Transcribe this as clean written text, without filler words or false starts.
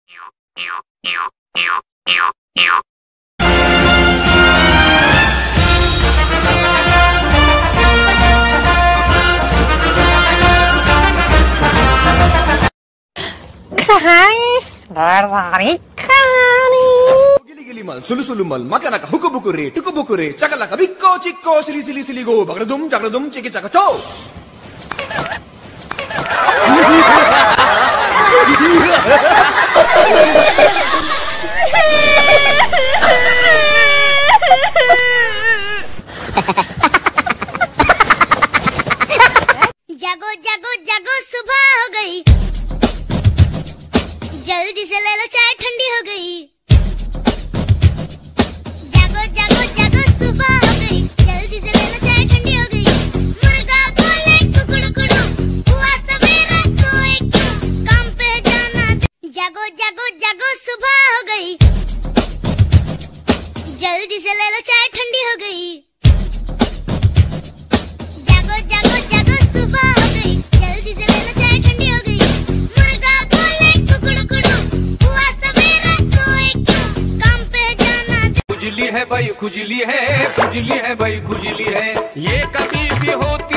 Gili-gili-mal, sulu-sulu-mal, makanaka, huku-buku-re, tuku-buku-re, chakalaka, bikko-chikko, sili-sili-sili-go, bagradum, chiki-chaka-chow! जागो जागो जागो सुबह हो गई, जल्दी से ले लो चाय ठंडी हो गई। जागो जागो जागो सुबह हो गई, जल्दी से ले लो चाय ठंडी हो गई। मुर्गा बोले कुकड़ू-कुकड़ू, हुआ सवेरा सोए क्यों, काम पे जाना। जागो जागो जागो सुबह हो गई, जल्दी से ले लो चाय ठंडी हो गई। जागो जागो जागो सुबह हो गई, जल्दी से ले लो चाय ठंडी हो गई। मुर्गा बोले कुकड़ू-कुकड़ू, हुआ सवेरा सोए क्यों, काम पे जाना। खुजली है भाई खुजली है, खुजली है भाई खुजली है, ये कभी भी होती